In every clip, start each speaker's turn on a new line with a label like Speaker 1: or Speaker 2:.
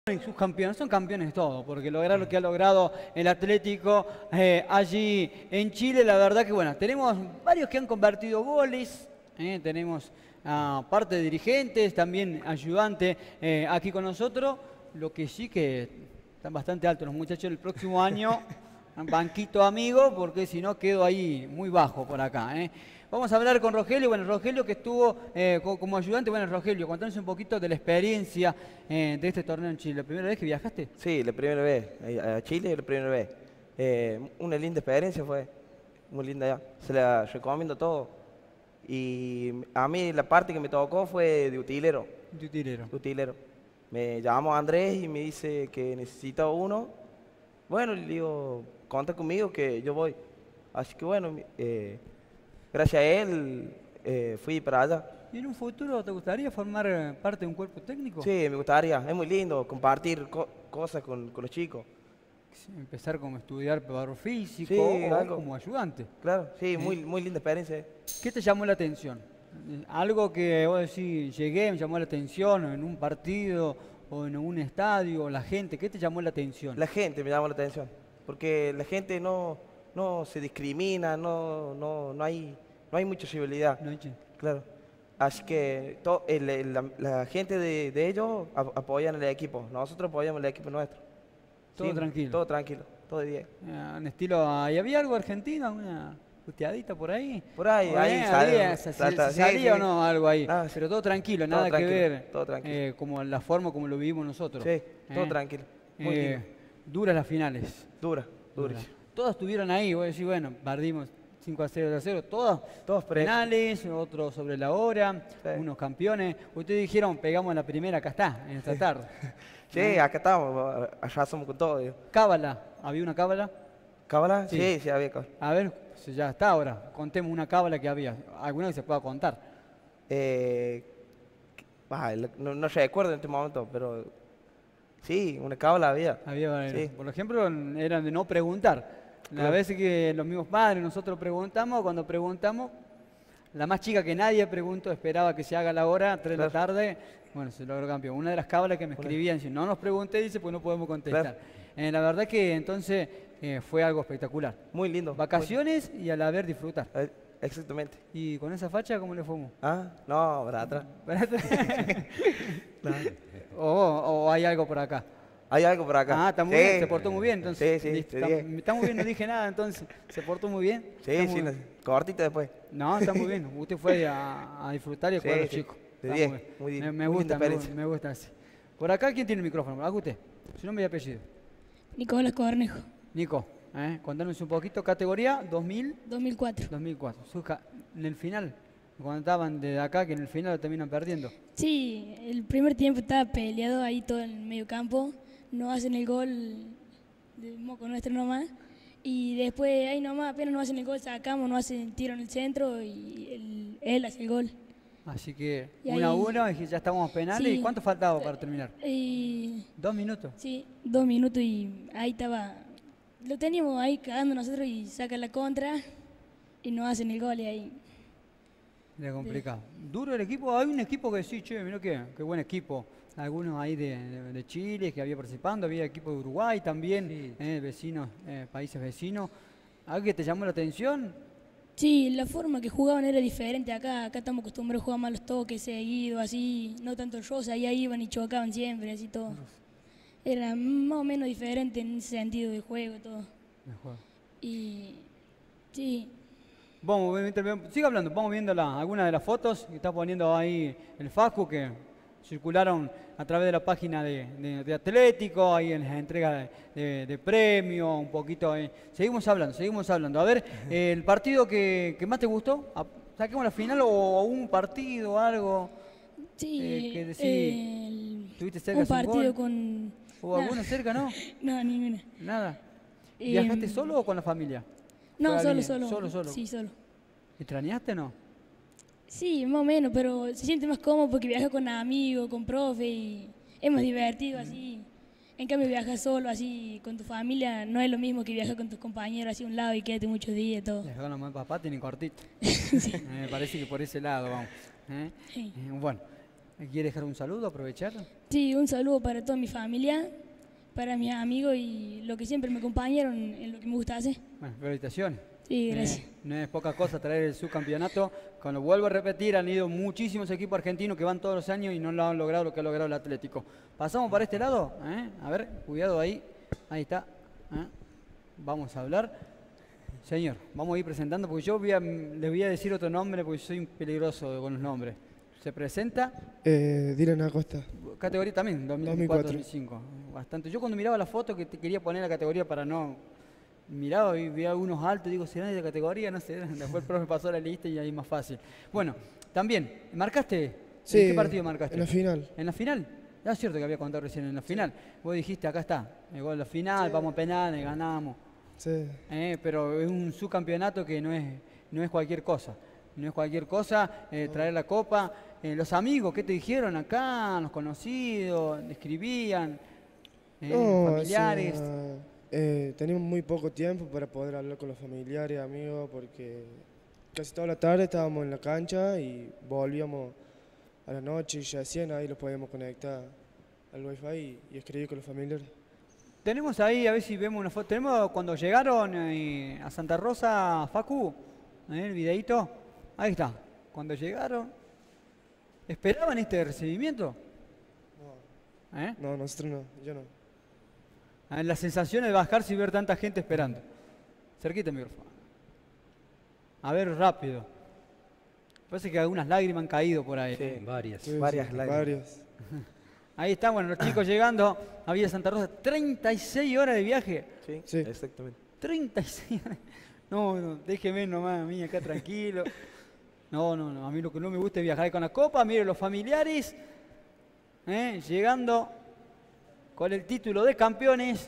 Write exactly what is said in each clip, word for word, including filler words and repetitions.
Speaker 1: y sus campeones, son campeones todos, porque lograr lo que ha logrado el Atlético eh, allí en Chile, la verdad que bueno, tenemos varios que han convertido goles, eh, tenemos a parte de dirigentes, también ayudantes eh, aquí con nosotros, lo que sí que están bastante altos los muchachos el próximo año, un banquito amigo, porque si no quedo ahí muy bajo por acá. Eh. Vamos a hablar con Rogelio, bueno, Rogelio que estuvo eh, como ayudante. Bueno, Rogelio, contanos un poquito de la experiencia eh, de este torneo en Chile. ¿La primera vez que viajaste?
Speaker 2: Sí, la primera vez, eh, a Chile la primera vez. Eh, una linda experiencia fue, muy linda ya, se la recomiendo todo. Y a mí la parte que me tocó fue de utilero.
Speaker 1: De utilero.
Speaker 2: de utilero. Me llamó Andrés y me dice que necesita uno. Bueno, le digo, conta conmigo que yo voy. Así que bueno, eh, gracias a él eh, fui para allá.
Speaker 1: ¿Y en un futuro te gustaría formar eh, parte de un cuerpo técnico?
Speaker 2: Sí, me gustaría, es muy lindo compartir co- cosas con, con los chicos.
Speaker 1: Sí, empezar como estudiar preparador físico
Speaker 2: Sí,
Speaker 1: o
Speaker 2: algo.
Speaker 1: como ayudante.
Speaker 2: Claro, sí,
Speaker 1: ¿Eh?
Speaker 2: muy, muy linda experiencia. eh.
Speaker 1: ¿Qué te llamó la atención? Eh, Algo que vos decís, llegué, me llamó la atención, o en un partido, o en un estadio, o la gente, ¿qué te llamó la atención?
Speaker 2: La gente me llama la atención, porque la gente no, no se discrimina, no, no, no hay, no hay mucha rivalidad,
Speaker 1: ¿No, che?
Speaker 2: claro. Así que to- el- el- la, la gente de, de ellos ap- apoyan al equipo, nosotros apoyamos al equipo nuestro.
Speaker 1: Todo
Speaker 2: Sí,
Speaker 1: tranquilo.
Speaker 2: Todo tranquilo, todo de bien.
Speaker 1: Eh, un estilo, ¿y había algo argentino? ¿Una puteadita por ahí?
Speaker 2: Por ahí,
Speaker 1: O,
Speaker 2: ahí
Speaker 1: eh,
Speaker 2: sale,
Speaker 1: había, se- se-
Speaker 2: salta,
Speaker 1: se
Speaker 2: sí,
Speaker 1: salía o
Speaker 2: sí.
Speaker 1: no algo ahí.
Speaker 2: Ah, sí.
Speaker 1: Pero todo tranquilo,
Speaker 2: Todo
Speaker 1: nada que
Speaker 2: tranquilo,
Speaker 1: ver
Speaker 2: todo tranquilo.
Speaker 1: eh, como la forma como lo vivimos nosotros.
Speaker 2: Sí, todo
Speaker 1: Eh,
Speaker 2: tranquilo, muy
Speaker 1: eh,
Speaker 2: lindo.
Speaker 1: duras las finales.
Speaker 2: Dura, dura.
Speaker 1: Dura. Todas estuvieron ahí, vos decís, bueno, perdimos cinco a cero, dos a cero, todas
Speaker 2: Todos pre-
Speaker 1: penales, otros sobre la hora,
Speaker 2: Sí.
Speaker 1: unos campeones. Ustedes dijeron, pegamos la primera, acá está, en esta tarde.
Speaker 2: Sí, acá estamos, allá somos con todo. digo.
Speaker 1: Cábala, ¿había una cábala?
Speaker 2: ¿Cábala?
Speaker 1: Sí.
Speaker 2: Sí, sí, había cábala.
Speaker 1: A ver, si ya está ahora, contemos una cábala que había, alguna que se pueda contar.
Speaker 2: Eh, ah, el- no, no recuerdo en este momento, pero sí, una cábala había.
Speaker 1: Había, eh,
Speaker 2: Sí.
Speaker 1: por ejemplo, eran de no preguntar. A
Speaker 2: Claro.
Speaker 1: veces que los mismos padres, nosotros preguntamos, cuando preguntamos, la más chica que nadie preguntó, esperaba que se haga la hora, tres de la
Speaker 2: Claro.
Speaker 1: tarde, bueno, se logró campeón. Una de las cábalas que me
Speaker 2: Una-
Speaker 1: escribían, si no nos pregunté, dice, pues no podemos contestar.
Speaker 2: Claro.
Speaker 1: Eh, la verdad que entonces eh, fue algo espectacular.
Speaker 2: Muy lindo. muy-
Speaker 1: Vacaciones y al haber disfrutar.
Speaker 2: eh, exactamente.
Speaker 1: Y con esa facha, ¿cómo le fuimos?
Speaker 2: Ah, no, para atrás.
Speaker 1: o, o hay algo por acá.
Speaker 2: Hay algo por acá.
Speaker 1: Ah, está muy
Speaker 2: Sí.
Speaker 1: bien, se portó muy bien, entonces.
Speaker 2: Sí, sí,
Speaker 1: Listo,
Speaker 2: de
Speaker 1: está,
Speaker 2: diez.
Speaker 1: está muy bien, no dije nada, entonces. Se portó muy bien.
Speaker 2: Sí,
Speaker 1: Está
Speaker 2: sí,
Speaker 1: muy-
Speaker 2: no, cortita después.
Speaker 1: No, está muy bien. Usted fue a, a disfrutar y a
Speaker 2: Sí,
Speaker 1: jugar a los
Speaker 2: sí,
Speaker 1: chicos.
Speaker 2: de
Speaker 1: Está
Speaker 2: diez,
Speaker 1: muy bien.
Speaker 2: muy di-
Speaker 1: me, me
Speaker 2: muy
Speaker 1: gusta,
Speaker 2: linda
Speaker 1: me, gu-
Speaker 2: experiencia.
Speaker 1: me gusta así. Por acá, ¿quién tiene el micrófono? Haga usted. Su nombre y apellido.
Speaker 3: Nicolás Cornejo,
Speaker 1: Nico, ¿eh? Contanos un poquito. Categoría dos mil,
Speaker 3: dos mil cuatro.
Speaker 1: dos mil cuatro. Su ca- en el final, cuando estaban de acá, que en el final lo terminan perdiendo.
Speaker 3: Sí, el primer tiempo estaba peleado ahí todo en el medio campo. No hacen el gol de moco nuestro nomás. Y después ahí nomás, apenas no hacen el gol, sacamos, no hacen tiro en el centro y él, él hace el gol.
Speaker 1: Así que
Speaker 3: Y
Speaker 1: uno a
Speaker 3: ahí-
Speaker 1: uno, y ya estamos penales.
Speaker 3: Sí.
Speaker 1: ¿Y cuánto faltaba para terminar?
Speaker 3: Y
Speaker 1: Dos minutos.
Speaker 3: sí, dos minutos y ahí estaba. Lo teníamos ahí cagando nosotros y sacan la contra y no hacen el gol y ahí.
Speaker 1: Era complicado. Duro el equipo. Hay un equipo que sí, che, mirá qué, qué buen equipo. Algunos ahí de, de- de Chile que había participando, había equipo de Uruguay también, eh, vecinos, eh, países vecinos. ¿Algo que te llamó la atención?
Speaker 3: Sí, la forma que jugaban era diferente acá. Acá estamos acostumbrados a jugar más los toques seguidos, así, no tanto el rosa. Allá iban y chocaban siempre, así todo. Era más o menos diferente en ese sentido de juego, todo.
Speaker 1: Mejor.
Speaker 3: Y sí,
Speaker 1: Vamos, mientras vemos- siga hablando, vamos viendo la- algunas de las fotos que está poniendo ahí el Facu, que circularon a través de la página de, de- de Atlético, ahí en las entregas de, de- de premios, un poquito. eh. Seguimos hablando, seguimos hablando. A ver, eh, el partido que, que más te gustó, A- saquemos la final o un partido, algo.
Speaker 3: sí.
Speaker 1: Eh, ¿qué decís?
Speaker 3: el-
Speaker 1: ¿Estuviste cerca de
Speaker 3: un
Speaker 1: hacer un
Speaker 3: partido
Speaker 1: gol?
Speaker 3: con.
Speaker 1: ¿Hubo
Speaker 3: Nah,
Speaker 1: alguno cerca, no?
Speaker 3: No, ninguna.
Speaker 1: Nada.
Speaker 3: Em,
Speaker 1: ¿Viajaste solo o con la familia?
Speaker 3: No,
Speaker 1: Fue
Speaker 3: solo,
Speaker 1: alguien-
Speaker 3: solo.
Speaker 1: Solo, solo.
Speaker 3: Sí, solo.
Speaker 1: ¿Extrañaste o no?
Speaker 3: Sí, más o menos, pero se siente más cómodo porque viaja con amigos, con profe y es más divertido así. En cambio, viajas solo así con tu familia no es lo mismo que viajar con tus compañeros así a un lado y quédate muchos días y todo.
Speaker 1: Viajar con la mamá y papá tienen cortito. Eh, Me parece que por ese lado vamos. ¿eh?
Speaker 3: Sí.
Speaker 1: Eh, Bueno, ¿Quiere dejar un saludo, aprovechar?
Speaker 3: Sí, un saludo para toda mi familia, para mis amigos y lo que siempre me acompañaron en lo que me gusta hacer.
Speaker 1: Bueno, felicitaciones.
Speaker 3: Sí, gracias.
Speaker 1: Eh, no es poca cosa traer el subcampeonato. Cuando vuelvo a repetir, han ido muchísimos equipos argentinos que van todos los años y no lo han logrado lo que ha logrado el Atlético. Pasamos para este lado. ¿eh? A ver, cuidado ahí. Ahí está. ¿eh? Vamos a hablar. Señor, vamos a ir presentando porque yo voy a, les voy a decir otro nombre porque soy un peligroso con los nombres. Se presenta.
Speaker 4: Eh, Dylan Acosta.
Speaker 1: Categoría también, dos mil cuatro dos mil cinco. Bastante. Yo cuando miraba la foto que te quería poner la categoría para no... Miraba y veía algunos altos, digo, ¿serán de categoría? No sé, después el profe pasó la lista y ahí más fácil. Bueno, también, ¿marcaste?
Speaker 4: Sí,
Speaker 1: ¿En qué partido marcaste?
Speaker 4: en la final.
Speaker 1: ¿En la final? Ya es cierto que había contado recién en la final. Vos dijiste, acá está, llegó a la final, sí. Vamos a penales, ganamos.
Speaker 4: Sí.
Speaker 1: Eh, pero es un subcampeonato que no es, no es cualquier cosa. No es cualquier cosa eh, no. traer la copa. Eh, los amigos, ¿qué te dijeron acá? Los conocidos, escribían, eh,
Speaker 4: no,
Speaker 1: familiares.
Speaker 4: O sea, eh, teníamos muy poco tiempo para poder hablar con los familiares, amigos, porque casi toda la tarde estábamos en la cancha y volvíamos a la noche y recién ahí los podíamos conectar al wifi y, y escribir con los familiares.
Speaker 1: Tenemos ahí, a ver si vemos una foto. Tenemos cuando llegaron eh, a Santa Rosa, Facu, ¿eh? el videíto. Ahí está. Cuando llegaron, ¿esperaban este recibimiento?
Speaker 4: No,
Speaker 1: ¿Eh?
Speaker 4: no nosotros no, yo no.
Speaker 1: La sensación de bajarse y ver tanta gente esperando. Cerquita el micrófono. A ver, rápido. Parece que algunas lágrimas han caído por ahí.
Speaker 2: Sí,
Speaker 5: varias.
Speaker 4: Sí,
Speaker 2: varias
Speaker 4: sí,
Speaker 2: lágrimas.
Speaker 4: Varias.
Speaker 1: Ahí están, bueno, los chicos llegando a Villa Santa Rosa. treinta y seis horas de viaje.
Speaker 2: Sí,
Speaker 4: Sí.
Speaker 2: exactamente.
Speaker 1: treinta y seis horas. No, no, déjeme nomás a mí acá tranquilo. No, no, no. A mí lo que no me gusta es viajar con la copa. Miren los familiares. ¿eh? Llegando con el título de campeones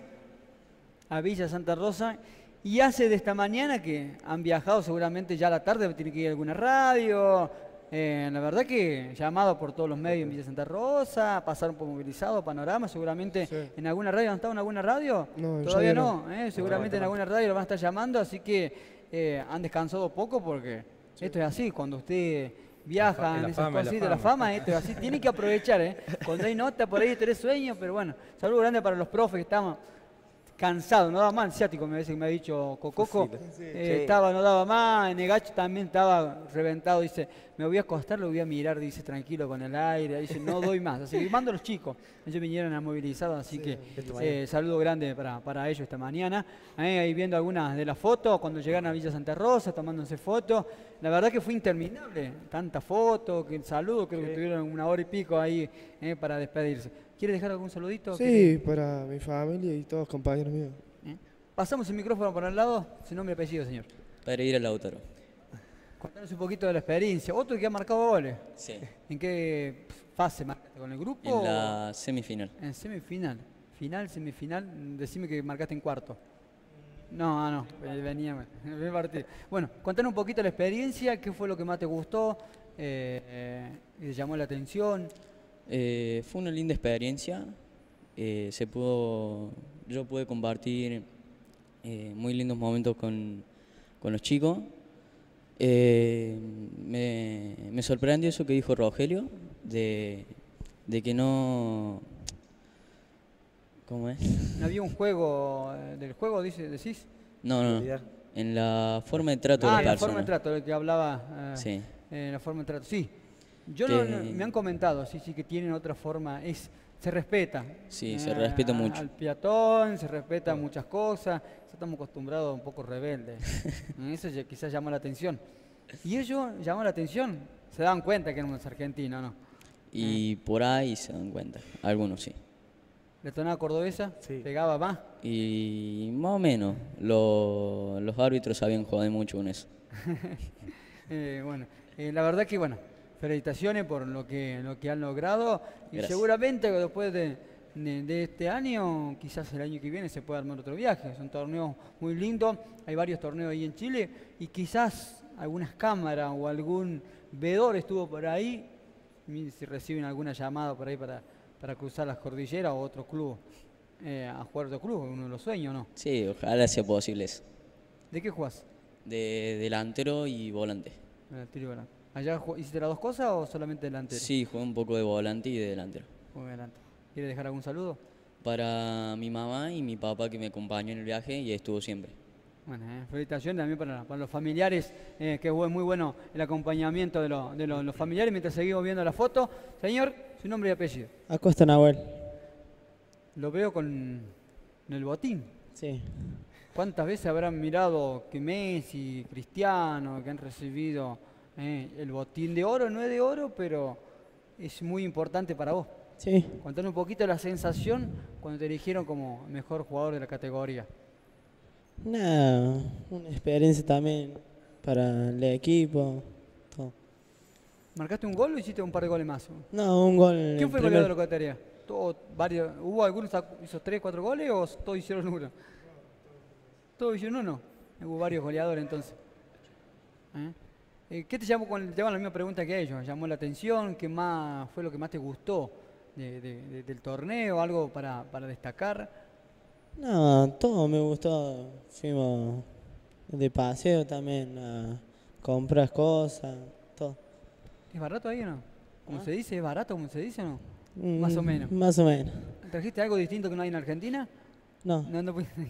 Speaker 1: a Villa Santa Rosa. Y hace de esta mañana que han viajado seguramente ya a la tarde, tiene que ir a alguna radio. Eh, la verdad que llamado por todos los medios en Villa Santa Rosa, pasaron por Movilizado, Panorama, seguramente
Speaker 4: Sí.
Speaker 1: en alguna radio. ¿Han estado en alguna radio?
Speaker 4: No, en
Speaker 1: Todavía
Speaker 4: radio
Speaker 1: no, ¿eh? seguramente en alguna radio lo van a estar llamando, así que eh, han descansado poco porque esto es así, cuando usted viaja
Speaker 5: La fa-
Speaker 1: en
Speaker 5: la
Speaker 1: esas
Speaker 5: fama, la
Speaker 1: cositas, la
Speaker 5: fama.
Speaker 1: fama, esto es así, tiene que aprovechar, ¿eh? Cuando hay nota por ahí tenés sueño, pero bueno, saludo grande para los profes que estamos cansado, no daba más, el ciático me, me ha dicho Cococo,
Speaker 2: Sí.
Speaker 1: eh,
Speaker 2: Sí.
Speaker 1: estaba, no daba más, Negacho también estaba reventado, dice, me voy a acostar, lo voy a mirar, dice, tranquilo con el aire, dice, no doy más, así que mando a los chicos, ellos vinieron a movilizar, así que eh, saludo grande para, para ellos esta mañana, eh, ahí viendo algunas de las fotos, cuando llegaron a Villa Santa Rosa, tomándose fotos, la verdad que fue interminable, tanta foto, que el saludo, creo que
Speaker 2: Sí.
Speaker 1: tuvieron una hora y pico ahí eh, para despedirse. ¿Quiere dejar algún saludito?
Speaker 4: Sí, para mi familia y todos compañeros míos.
Speaker 1: ¿Eh? Pasamos el micrófono por al lado, su nombre y apellido, señor.
Speaker 6: Para ir al Lautaro.
Speaker 1: Contanos un poquito de la experiencia. Otro que ha marcado goles.
Speaker 6: Sí.
Speaker 1: ¿En qué fase marcaste? ¿Con el grupo?
Speaker 6: En la semifinal.
Speaker 1: o En semifinal. Final, semifinal. Decime que marcaste en cuarto. No, ah, no, eh, venía en el primer partido. Bueno, contanos un poquito la experiencia, qué fue lo que más te gustó, eh, eh, y te llamó la atención.
Speaker 6: Eh, fue una linda experiencia. Eh, se pudo, yo pude compartir eh, muy lindos momentos con, con los chicos. Eh, me, me sorprendió eso que dijo Rogelio, de, de que no... ¿Cómo es?
Speaker 1: ¿No había un juego, eh, del juego, dice, decís?
Speaker 6: No, no, no. En la forma de trato
Speaker 1: Ah,
Speaker 6: de
Speaker 1: la
Speaker 6: las
Speaker 1: forma de
Speaker 6: personas.
Speaker 1: trato, del que hablaba. eh,
Speaker 6: Sí.
Speaker 1: eh, la forma de trato, sí. Yo no-
Speaker 6: Que-
Speaker 1: no- me han comentado, sí, sí, que tienen otra forma. Es, se respeta.
Speaker 6: Sí, se
Speaker 1: eh,
Speaker 6: respeta mucho.
Speaker 1: Al peatón, se respeta muchas cosas. Ya estamos acostumbrados a un poco rebeldes. Eso ya- quizás llama la atención. Y ellos llaman la atención. Se dan cuenta que éramos argentinos, ¿no?
Speaker 6: Y por ahí se dan cuenta, algunos sí.
Speaker 1: La tonada cordobesa
Speaker 2: Sí.
Speaker 1: pegaba más.
Speaker 6: Y más o menos, lo- los árbitros sabían joder mucho con eso.
Speaker 1: Eh, bueno, eh, la verdad que, bueno, felicitaciones por lo que, lo que han logrado. Y
Speaker 6: Gracias.
Speaker 1: seguramente que después de, de- de este año, quizás el año que viene se pueda armar otro viaje. Es un torneo muy lindo. Hay varios torneos ahí en Chile. Y quizás algunas cámaras o algún vedor estuvo por ahí. Y si reciben alguna llamada por ahí para, para cruzar las cordilleras o otro club. Eh, a jugar otro club, uno de los sueños, ¿no?
Speaker 6: Sí, ojalá sea posible eso.
Speaker 1: ¿De qué jugás?
Speaker 6: De delantero y volante.
Speaker 1: Mira, tiro para- ¿Allá ju- hiciste las dos cosas o solamente delantero?
Speaker 6: Sí, jugué un poco de volante y de delantero.
Speaker 1: Muy adelante. ¿Quieres dejar algún saludo?
Speaker 6: Para mi mamá y mi papá que me acompañó en el viaje y estuvo siempre.
Speaker 1: Bueno, eh, felicitaciones también para, para los familiares, eh, que fue muy bueno el acompañamiento de, lo- de lo- los familiares mientras seguimos viendo la foto. Señor, su nombre y apellido.
Speaker 5: Acosta Nahuel.
Speaker 1: Lo veo con el botín.
Speaker 5: Sí.
Speaker 1: ¿Cuántas veces habrán mirado que Messi, Cristiano, que han recibido eh, el botín de oro? No es de oro, pero es muy importante para vos.
Speaker 5: Sí.
Speaker 1: Contanos un poquito la sensación cuando te eligieron como mejor jugador de la categoría.
Speaker 5: Nada, una experiencia también para el equipo. Todo.
Speaker 1: ¿Marcaste un gol o hiciste un par de goles más?
Speaker 5: No, un gol. en
Speaker 1: ¿Quién
Speaker 5: el
Speaker 1: fue el
Speaker 5: primer-
Speaker 1: goleador de la categoría? Todo, varios, ¿Hubo algunos que hizo tres, cuatro goles o todos hicieron uno? ¿Todos hicieron uno? Hubo varios goleadores entonces. ¿Eh? Eh, ¿Qué te llamó? Con, te hago la misma pregunta que ellos. ¿Llamó la atención? ¿Qué más fue lo que más te gustó de- de- de- del torneo? ¿Algo para, para destacar?
Speaker 5: No, todo me gustó. Fuimos de paseo también a comprar cosas, todo.
Speaker 1: ¿Es barato ahí o no? ¿Cómo
Speaker 5: ¿Ah?
Speaker 1: se dice? ¿Es barato como se dice o no? Más o
Speaker 5: Mm,
Speaker 1: menos.
Speaker 5: Más o menos.
Speaker 1: ¿Trajiste algo distinto que no hay en Argentina?
Speaker 5: No.
Speaker 1: No, no pudiste.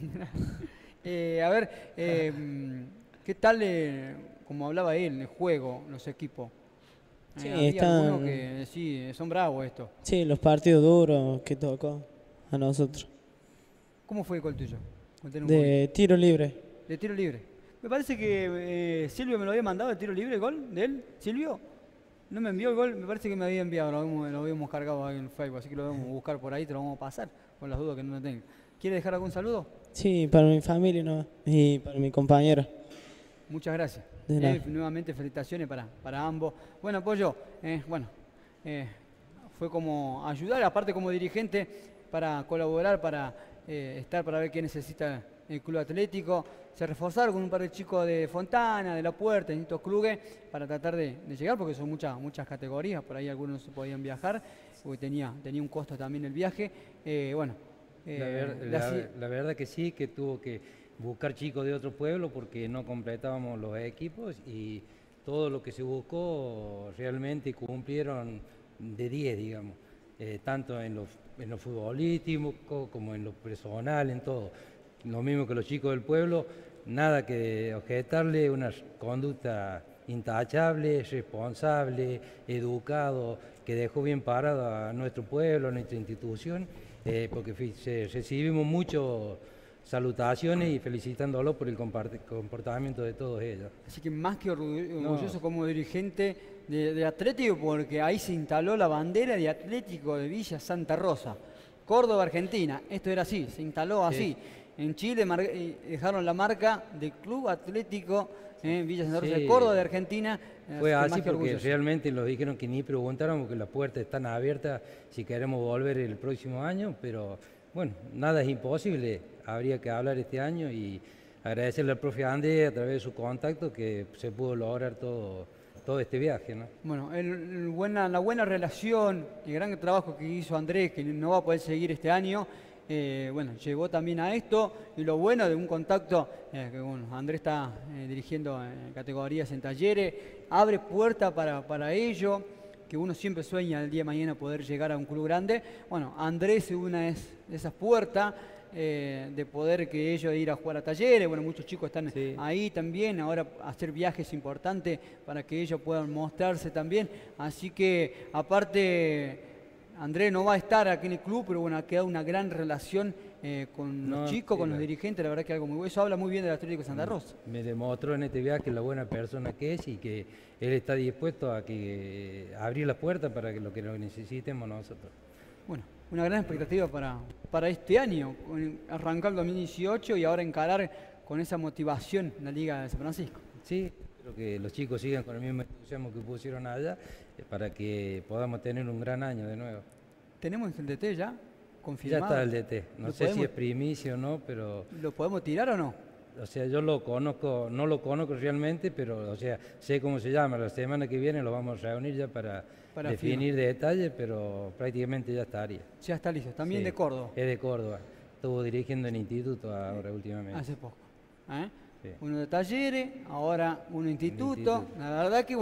Speaker 1: eh, a ver, eh, ¿qué tal, eh, como hablaba él, el juego, los equipos? Eh,
Speaker 5: Sí,
Speaker 1: había
Speaker 5: están-
Speaker 1: algunos que sí, son bravos estos.
Speaker 5: Sí, los partidos duros que tocó a nosotros.
Speaker 1: ¿Cómo fue el gol tuyo? Contanos un
Speaker 5: De tiro libre.
Speaker 1: poquito. De tiro libre. Me parece que eh, Silvio me lo había mandado, el tiro libre, el gol de él. ¿Silvio? No me envió el gol, me parece que me había enviado, lo habíamos, lo habíamos cargado ahí en Facebook, así que lo vamos a buscar por ahí, te lo vamos a pasar, por las dudas que no lo tengan. ¿Quiere dejar algún saludo?
Speaker 5: Sí, para mi familia no, y para mi compañero.
Speaker 1: Muchas gracias.
Speaker 5: De nada.
Speaker 1: Eh, nuevamente felicitaciones para, para ambos. Bueno, Pollo, eh, bueno, eh, fue como ayudar, aparte como dirigente, para colaborar, para eh, estar, para ver qué necesita el Club Atlético. Se reforzaron con un par de chicos de Fontana, de La Puerta, de Nito Kluge, para tratar de, de llegar, porque son muchas, muchas categorías, por ahí algunos no se podían viajar, porque tenía, tenía un costo también el viaje. Eh, bueno, eh,
Speaker 7: La, ver-
Speaker 1: la
Speaker 7: la-
Speaker 1: ci-
Speaker 7: la verdad que sí, que tuvo que buscar chicos de otro pueblo porque no completábamos los equipos y todo lo que se buscó realmente cumplieron de diez, digamos, eh, tanto en lo, en lo futbolístico como en lo personal, en todo. Lo mismo que los chicos del pueblo, nada que objetarle, una conducta intachable, responsable, educado, que dejó bien parado a nuestro pueblo, a nuestra institución, eh, porque fi- se- recibimos muchas salutaciones y felicitándolo por el comparte- comportamiento de todos ellos.
Speaker 1: Así que más que orgu-
Speaker 7: No.
Speaker 1: orgulloso como dirigente de, de Atlético, porque ahí se instaló la bandera de Atlético de Villa Santa Rosa, Córdoba, Argentina. Esto era así, se instaló así. En Chile mar- eh, dejaron la marca de Club Atlético eh, Villa Santa Rosa de
Speaker 7: Sí.
Speaker 1: Córdoba de Argentina.
Speaker 7: Fue
Speaker 1: que
Speaker 7: así
Speaker 1: más que
Speaker 7: porque
Speaker 1: orgulloso.
Speaker 7: realmente nos dijeron que ni preguntaron porque las puertas están abiertas si queremos volver el próximo año, pero bueno, nada es imposible, habría que hablar este año y agradecerle al profe Andrés a través de su contacto que se pudo lograr todo, todo este viaje, ¿no?
Speaker 1: Bueno, el- el buena, la buena relación, el gran trabajo que hizo Andrés, que no va a poder seguir este año, eh, bueno, llegó también a esto. Y lo bueno de un contacto, eh, que bueno, Andrés está eh, dirigiendo en categorías en talleres, abre puertas para, para ello, que uno siempre sueña el día de mañana poder llegar a un club grande. Bueno, Andrés es una de esas puertas. eh, de poder que ellos ir a jugar a talleres, bueno, muchos chicos están
Speaker 7: Sí.
Speaker 1: ahí también, ahora hacer viajes importantes para que ellos puedan mostrarse también, así que aparte Andrés no va a estar aquí en el club, pero bueno, ha quedado una gran relación eh, con
Speaker 7: No,
Speaker 1: los chicos,
Speaker 7: sí,
Speaker 1: con los
Speaker 7: la-
Speaker 1: dirigentes, la verdad que algo muy bueno, eso habla muy bien del Atlético de Santa Rosa.
Speaker 7: Me demostró en este viaje la buena persona que es y que él está dispuesto a que abrir las puertas para que lo que lo necesitemos nosotros.
Speaker 1: Bueno, una gran expectativa para, para este año, con- arrancar el dos mil dieciocho y ahora encarar con esa motivación la Liga de San Francisco.
Speaker 7: Sí, creo que los chicos sigan con el mismo entusiasmo que pusieron allá eh, para que podamos tener un gran año de nuevo.
Speaker 1: ¿Tenemos el D T ya
Speaker 7: Ya
Speaker 1: confirmado?
Speaker 7: está el D T, no
Speaker 1: ¿Lo
Speaker 7: sé si
Speaker 1: podemos-
Speaker 7: es primicia o no, pero
Speaker 1: ¿Lo podemos tirar o no?
Speaker 7: o sea, yo lo conozco, no lo conozco realmente, pero o sea, sé cómo se llama. La semana que viene lo vamos a reunir ya para,
Speaker 1: Para
Speaker 7: definir detalles, pero prácticamente ya estaría.
Speaker 1: Ya está listo, también
Speaker 7: Sí,
Speaker 1: de Córdoba,
Speaker 7: Es de Córdoba. Estuvo dirigiendo en instituto ahora últimamente.
Speaker 1: hace poco. ¿eh?
Speaker 7: Sí.
Speaker 1: Uno de talleres, ahora un instituto.
Speaker 7: instituto.
Speaker 1: La verdad que bueno,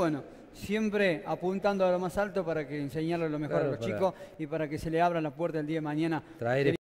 Speaker 1: siempre apuntando a lo más alto para que enseñarle lo mejor
Speaker 7: Claro,
Speaker 1: a los
Speaker 7: para-
Speaker 1: chicos y para que se le abra la puerta el día de mañana.
Speaker 7: Traer